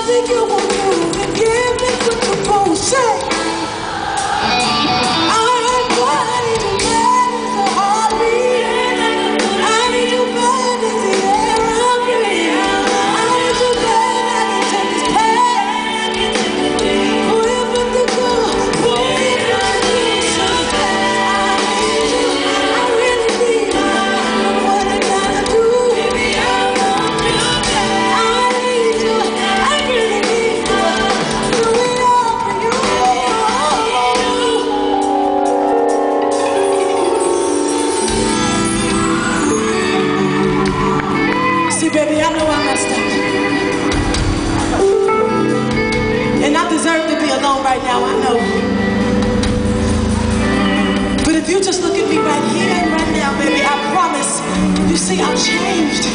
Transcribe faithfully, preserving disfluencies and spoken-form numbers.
think you want to give me what you're supposed to say. I'm body to man is a heartbeat. I need you bad as the air I breathe. I need you bad, I can take this pain. Whoever the good, whoever the good, I need you, I really need you. What I gotta do, baby, I want you. I need you, I really need you. Do it all for you. See, baby, I know I messed up. And I deserve to be alone right now, I know. But if you just look at me right here and right now, baby, I promise, you see, I'm changed.